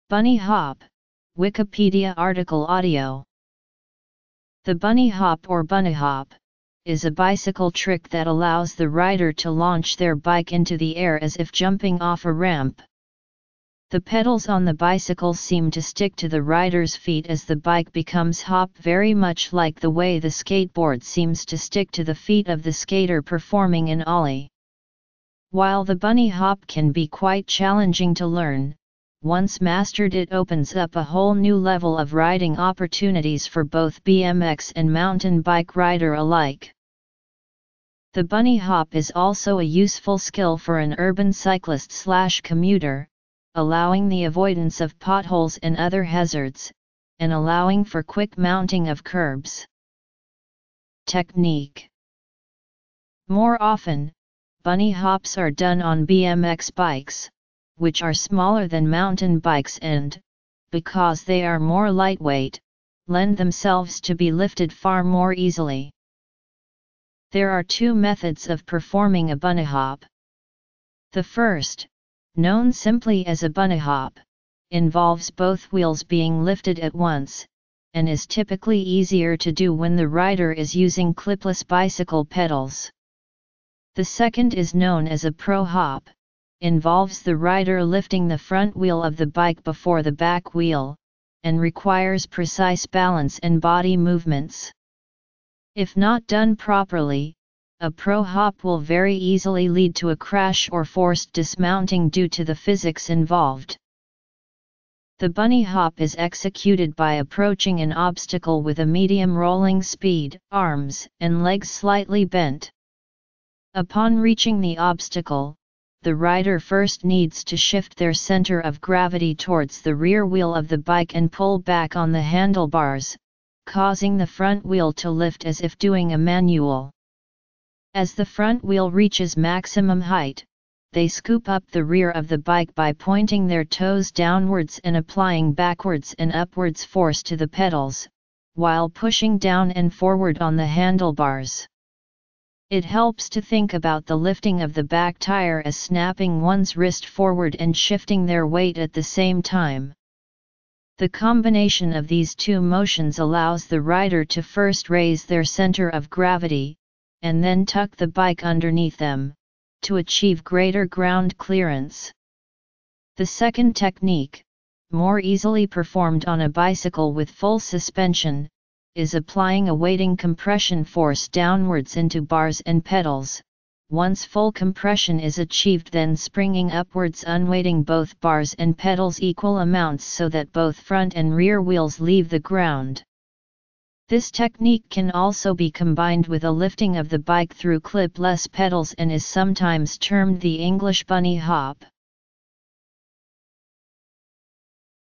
Bunny hop, Wikipedia article audio. The bunny hop or bunny hop is a bicycle trick that allows the rider to launch their bike into the air as if jumping off a ramp. The pedals on the bicycle seem to stick to the rider's feet as the bike becomes hop, very much like the way the skateboard seems to stick to the feet of the skater performing an ollie. While the bunny hop can be quite challenging to learn, once mastered it opens up a whole new level of riding opportunities for both BMX and mountain bike rider alike. The bunny hop is also a useful skill for an urban cyclist/commuter, allowing the avoidance of potholes and other hazards, and allowing for quick mounting of curbs. Technique. More often, bunny hops are done on BMX bikes, which are smaller than mountain bikes and, because they are more lightweight, lend themselves to be lifted far more easily. There are two methods of performing a bunny hop. The first, known simply as a bunny hop, involves both wheels being lifted at once, and is typically easier to do when the rider is using clipless bicycle pedals. The second is known as a pro hop, involves the rider lifting the front wheel of the bike before the back wheel, and requires precise balance and body movements. If not done properly, a pro hop will very easily lead to a crash or forced dismounting due to the physics involved. The bunny hop is executed by approaching an obstacle with a medium rolling speed, arms and legs slightly bent. Upon reaching the obstacle, the rider first needs to shift their center of gravity towards the rear wheel of the bike and pull back on the handlebars, causing the front wheel to lift as if doing a manual. As the front wheel reaches maximum height, they scoop up the rear of the bike by pointing their toes downwards and applying backwards and upwards force to the pedals, while pushing down and forward on the handlebars. It helps to think about the lifting of the back tire as snapping one's wrist forward and shifting their weight at the same time. The combination of these two motions allows the rider to first raise their center of gravity, and then tuck the bike underneath them, to achieve greater ground clearance. The second technique, more easily performed on a bicycle with full suspension, is applying a weighting compression force downwards into bars and pedals. Once full compression is achieved, then springing upwards unweighting both bars and pedals equal amounts so that both front and rear wheels leave the ground. This technique can also be combined with a lifting of the bike through clipless pedals and is sometimes termed the English bunny hop.